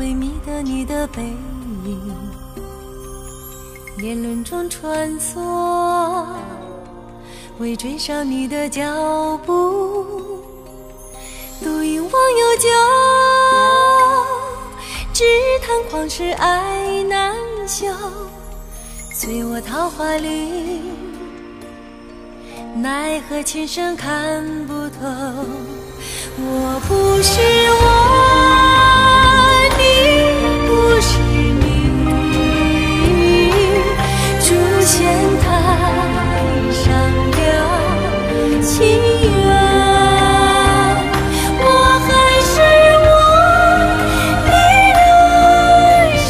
会迷得你的背影，年轮中穿梭，为追上你的脚步。独饮忘忧酒，只叹狂世爱难休。醉我桃花林，奈何前生看不透。我不是我，你不是你，诛仙台上了情缘。我还是我，你仍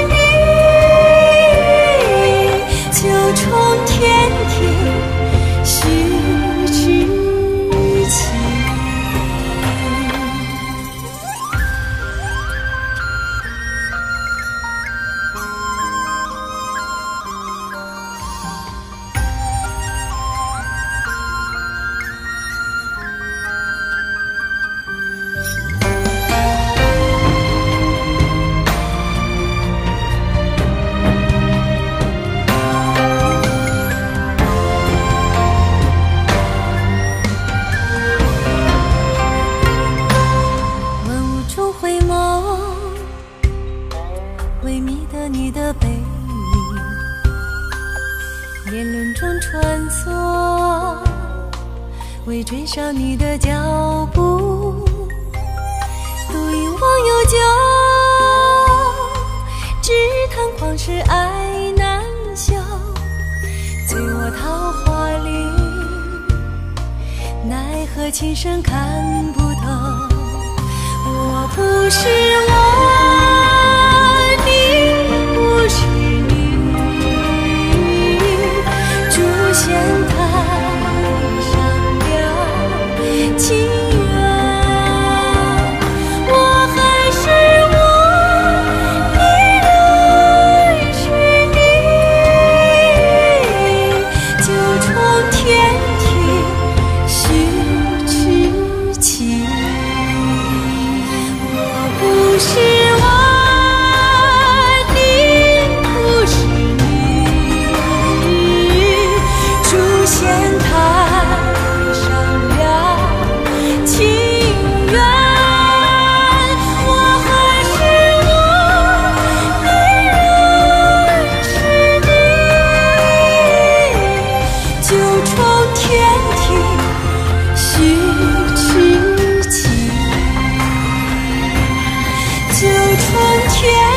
是你，九重天庭须知情。会迷得你的背影，年轮中穿梭，为追上你的脚步。独饮忘忧酒，只叹狂世爱难休。醉我桃花林，奈何情深看不透。我不是我，是你，诛仙台上了情缘。我还是我，你仍是你，九重天庭须知情。我不是我，九重天。